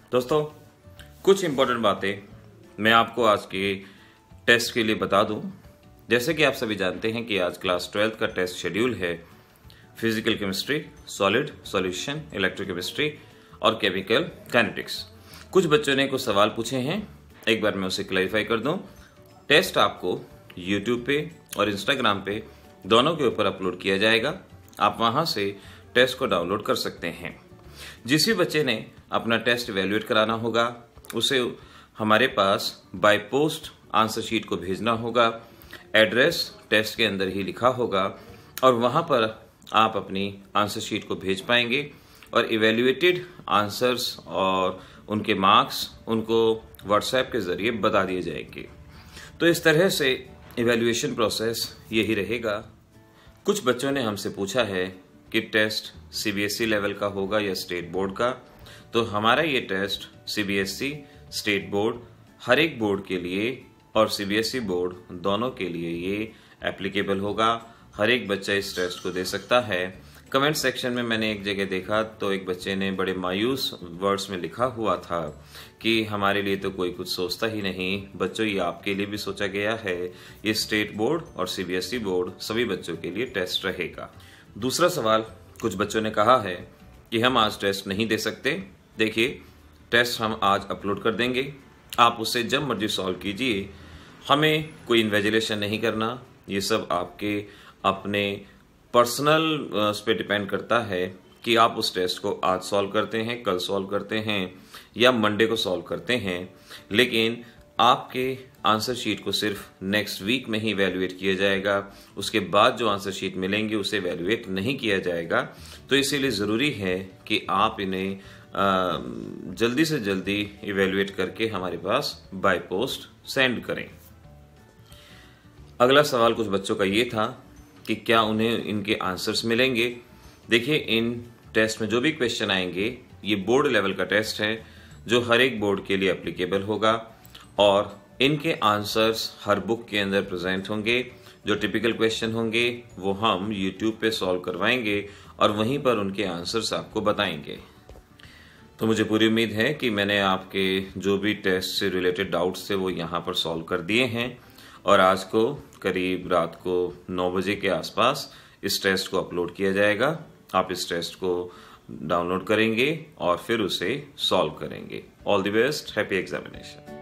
दोस्तों, कुछ इंपॉर्टेंट बातें मैं आपको आज के टेस्ट के लिए बता दूं। जैसे कि आप सभी जानते हैं कि आज क्लास 12 का टेस्ट शेड्यूल है physical chemistry, solid, solution, electrochemistry और केमिकल काइनेटिक्स। कुछ बच्चों ने कुछ सवाल पूछे हैं, एक बार मैं उसे क्लैरिफाई कर दूं। टेस्ट आपको यूट्यूब पे और इंस्टाग्राम पे दोनों के ऊपर अपलोड किया जाएगा। आप वहां से टेस्ट को डाउनलोड कर सकते हैं। जिस भी बच्चे ने अपना टेस्ट इवैल्यूएट कराना होगा उसे हमारे पास बाय पोस्ट आंसर शीट को भेजना होगा। एड्रेस टेस्ट के अंदर ही लिखा होगा और वहां पर आप अपनी आंसर शीट को भेज पाएंगे और इवैल्यूएटेड आंसर्स और उनके मार्क्स उनको व्हाट्सएप के जरिए बता दिए जाएंगे। तो इस तरह से इवैल्यूएशन प्रोसेस यही रहेगा। कुछ बच्चों ने हमसे पूछा है कि टेस्ट सीबीएसई लेवल का होगा या स्टेट बोर्ड का। तो हमारा ये टेस्ट सीबीएसई, स्टेट बोर्ड, हर एक बोर्ड के लिए और सीबीएसई बोर्ड दोनों के लिए ये एप्लीकेबल होगा। हर एक बच्चा इस टेस्ट को दे सकता है। कमेंट सेक्शन में मैंने एक जगह देखा तो एक बच्चे ने बड़े मायूस वर्ड्स में लिखा हुआ था कि हमारे लिए तो कोई कुछ सोचता ही नहीं। बच्चों, ये आपके लिए भी सोचा गया है। ये स्टेट बोर्ड और सीबीएसई बोर्ड सभी बच्चों के लिए टेस्ट रहेगा। दूसरा सवाल, कुछ बच्चों ने कहा है कि हम आज टेस्ट नहीं दे सकते। देखिए, टेस्ट हम आज अपलोड कर देंगे, आप उससे जब मर्जी सॉल्व कीजिए। हमें कोई इन्वेजिलेशन नहीं करना। ये सब आपके अपने पर्सनल उस पर डिपेंड करता है कि आप उस टेस्ट को आज सॉल्व करते हैं, कल सॉल्व करते हैं या मंडे को सॉल्व करते हैं। लेकिन आपके आंसर शीट को सिर्फ नेक्स्ट वीक में ही इवैल्यूएट किया जाएगा। उसके बाद जो आंसर शीट मिलेंगे उसे इवैल्यूएट नहीं किया जाएगा। तो इसीलिए ज़रूरी है कि आप इन्हें जल्दी से जल्दी इवैल्यूएट करके हमारे पास बाय पोस्ट सेंड करें। अगला सवाल कुछ बच्चों का ये था कि क्या उन्हें इनके आंसर्स मिलेंगे। देखिए, इन टेस्ट में जो भी क्वेश्चन आएंगे ये बोर्ड लेवल का टेस्ट है जो हर एक बोर्ड के लिए एप्लीकेबल होगा और इनके आंसर्स हर बुक के अंदर प्रेजेंट होंगे। जो टिपिकल क्वेश्चन होंगे वो हम यूट्यूब पे सॉल्व करवाएंगे और वहीं पर उनके आंसर्स आपको बताएंगे। तो मुझे पूरी उम्मीद है कि मैंने आपके जो भी टेस्ट से रिलेटेड डाउट्स थे वो यहाँ पर सॉल्व कर दिए हैं और आज को करीब रात को 9 बजे के आसपास इस टेस्ट को अपलोड किया जाएगा। आप इस टेस्ट को डाउनलोड करेंगे और फिर उसे सॉल्व करेंगे। All the best, happy examination.